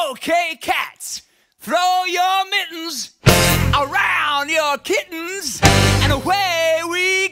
Okay, cats, throw your mittens around your kittens, and away we